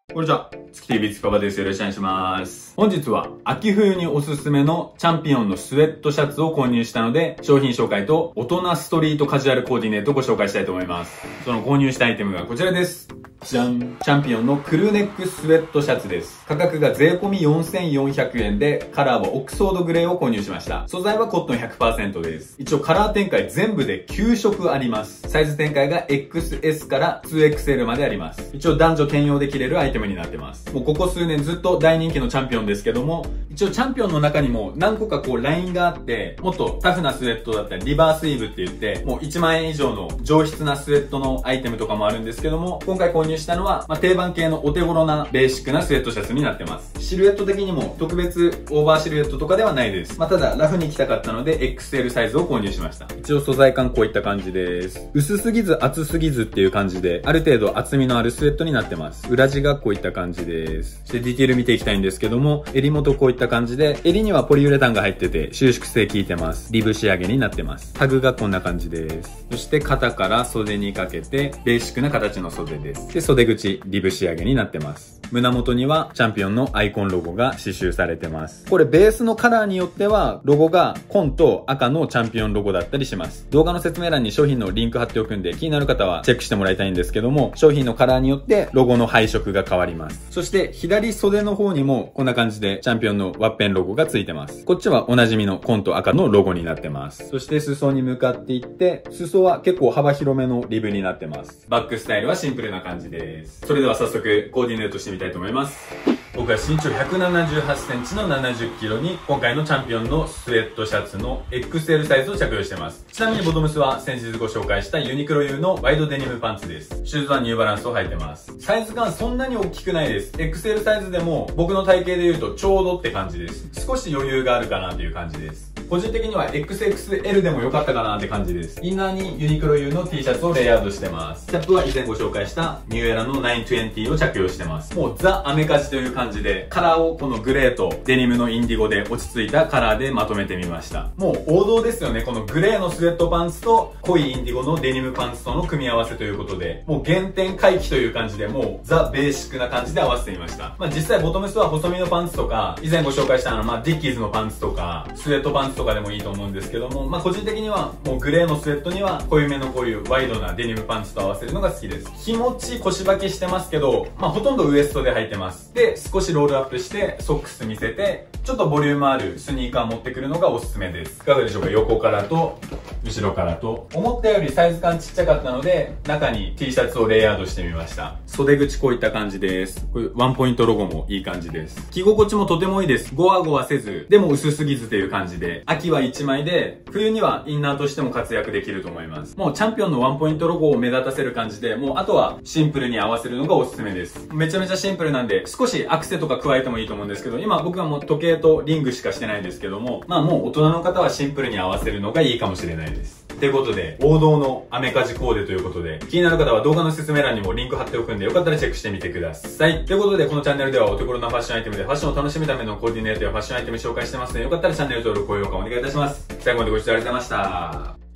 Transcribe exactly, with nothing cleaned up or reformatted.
こんにちは。月 ティービー 月パパです。よろしくお願いします。本日は秋冬におすすめのチャンピオンのスウェットシャツを購入したので、商品紹介と大人ストリートカジュアルコーディネートをご紹介したいと思います。その購入したアイテムがこちらです。じゃん。チャンピオンのクルーネックスウェットシャツです。価格が税込みよんせんよんひゃくえんで、カラーはオックスフォードグレーを購入しました。素材はコットン ひゃくパーセント です。一応カラー展開全部できゅうしょくあります。サイズ展開が エックスエス から ツーエックスエル まであります。一応男女兼用で着れるアイテムになってます。もうここ数年ずっと大人気のチャンピオンですけども、一応チャンピオンの中にも何個かこうラインがあって、もっとタフなスウェットだったり、リバースイーブって言って、もういちまんえん以上の上質なスウェットのアイテムとかもあるんですけども、今回購入したのは、まあ、定番系のお手頃なベーシックなスウェットシャツになってます。シルエット的にも特別オーバーシルエットとかではないです。まあ、ただラフに着たかったので エックスエル サイズを購入しました。一応素材感こういった感じです。薄すぎず厚すぎずっていう感じで、ある程度厚みのあるスウェットになってます。裏地がこういった感じです。そしてディテール見ていきたいんですけども、襟元こういった感じで、襟にはポリウレタンが入ってて収縮性効いてます。リブ仕上げになってます。タグがこんな感じです。そして肩から袖にかけてベーシックな形の袖です。で、袖口リブ仕上げになってます。胸元にはチャンピオンのアイコンロゴが刺繍されてます。これベースのカラーによってはロゴが紺と赤のチャンピオンロゴだったりします。動画の説明欄に商品のリンク貼っておくんで気になる方はチェックしてもらいたいんですけども、商品のカラーによってロゴの配色が変わります。そして左袖の方にもこんな感じでチャンピオンのワッペンロゴがついてます。こっちはおなじみの紺と赤のロゴになってます。そして裾に向かっていって、裾は結構幅広めのリブになってます。バックスタイルはシンプルな感じです。それでは早速コーディネートしてみたいと思います。僕は身長ひゃくななじゅうはちセンチのななじゅっキロに今回のチャンピオンのスウェットシャツの エックスエル サイズを着用しています。ちなみにボトムスは先日ご紹介したユニクロ U のワイドデニムパンツです。シューズはニューバランスを履いてます。サイズ感そんなに大きくないです。エックスエル サイズでも僕の体型で言うとちょうどって感じです。少し余裕があるかなという感じです。個人的には エックスエックスエル でも良かったかなって感じです。インナーにユニクロ U の T シャツをレイヤードしてます。キャップは以前ご紹介したニューエラのナイントゥエンティーを着用してます。もうザ・アメカジという感じで、カラーをこのグレーとデニムのインディゴで落ち着いたカラーでまとめてみました。もう王道ですよね。このグレーのスウェットパンツと濃いインディゴのデニムパンツとの組み合わせということで、もう原点回帰という感じで、もうザ・ベーシックな感じで合わせてみました。まあ実際ボトムスは細身のパンツとか、以前ご紹介したあの、まあディッキーズのパンツとか、スウェットパンツとかでもいいと思うんですけども、まあ個人的にはもうグレーのスウェットには濃いめのこういうワイドなデニムパンツと合わせるのが好きです。気持ち腰履きしてますけど、まあほとんどウエストで履いてます。で、少しロールアップしてソックス見せて、ちょっとボリュームあるスニーカー持ってくるのがおすすめです。いかがでしょうか？横からと後ろからと。思ったよりサイズ感ちっちゃかったので、中に T シャツをレイヤードしてみました。袖口こういった感じです。こういうワンポイントロゴもいい感じです。着心地もとてもいいです。ゴワゴワせず、でも薄すぎずという感じで、秋はいちまいで、冬にはインナーとしても活躍できると思います。もうチャンピオンのワンポイントロゴを目立たせる感じで、もうあとはシンプルに合わせるのがおすすめです。めちゃめちゃシンプルなんで、少しアクセとか加えてもいいと思うんですけど、今僕はもう時計とリングしかしてないんですけども、まあもう大人の方はシンプルに合わせるのがいいかもしれないです。ということで、王道のアメカジコーデということで、気になる方は動画の説明欄にもリンク貼っておくんで、よかったらチェックしてみてください。ということで、このチャンネルではお手頃なファッションアイテムでファッションを楽しむためのコーディネートやファッションアイテム紹介してますので、よかったらチャンネル登録、高評価お願いいたします。最後までご視聴ありがとうございました。